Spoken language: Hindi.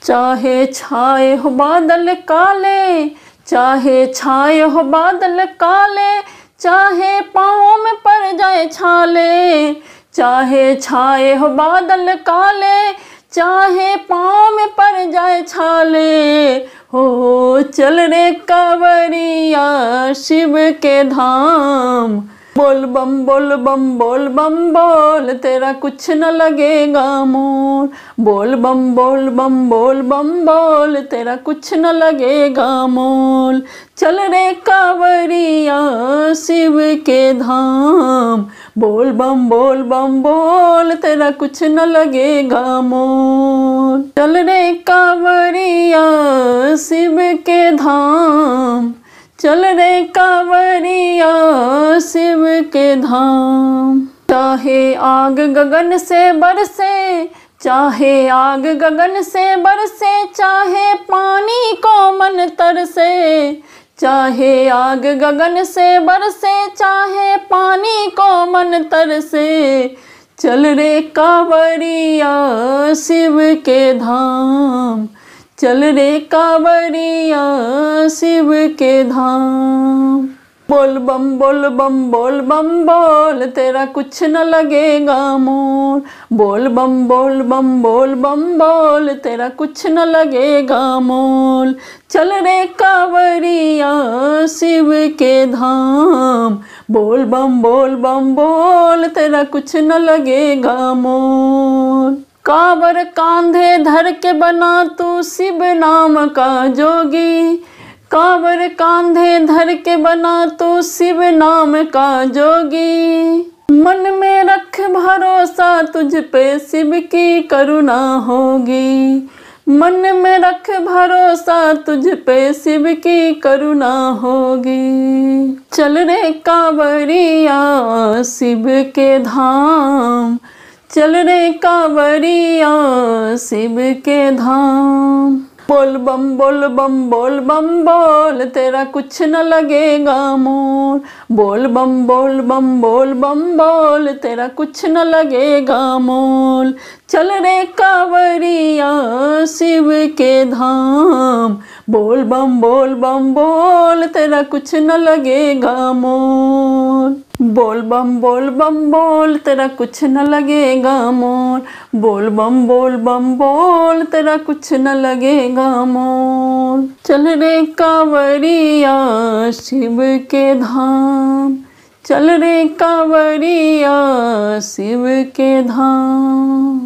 चाहे छाए हो बादल काले, चाहे छाए हो बादल काले, चाहे पाँव में पड़ जाए छाले। चाहे छाए हो बादल काले, चाहे पाँव में पड़ जाए छाले। हो चल रे कांवरिया शिव के धाम, बोल बम बोल बम बोल बम बोल, तेरा कुछ न लगेगा मोल। बोल बम बोल बम बोल बम बोल, तेरा कुछ न लगेगा मोल। चल रे कांवरिया शिव के धाम, बोल बम बोल, तेरा कुछ न लगेगा मोल। चल रे कांवरिया शिव के धाम, चल रे कांवरिया शिव के धाम। चाहे आग गगन से बरसे, चाहे आग गगन से बरसे, चाहे पानी को मन तरसे। चाहे आग गगन से बरसे, चाहे पानी को मन तरसे। चल रे कांवरिया शिव के धाम, चल रे कांवरिया शिव के धाम। बोल बम बोल बोल, तेरा कुछ न लगेगा मोल। बोल बम बोल, तेरा कुछ न लगेगा मोल। चल रे कांवरिया शिव के धाम, बोल बम बोल, तेरा कुछ न लगेगा मोल। कांवर कांधे धर के बना तू शिव नाम का जोगी, कांवर कांधे धर के बना तू शिव नाम का जोगी। मन में रख भरोसा तुझ पे शिव की करुणा होगी। मन में रख भरोसा तुझ पे शिव की करुणा होगी। चल रे कांवरिया शिव के धाम, चल रे कांवरिया शिव के धाम। बोल बम बोल, तेरा कुछ न लगेगा मोल। बोल बम बोल, तेरा कुछ न लगेगा मोल। चल रे कांवरिया शिव के धाम, बोल बम बोल, तेरा कुछ न लगेगा मोल। बोल बम बोल, तेरा कुछ न लगेगा मोल। बोल बम बोल, तेरा कुछ न लगेगा मोल। चल रे कांवरिया शिव के धाम, चल रे कांवरिया शिव के धाम।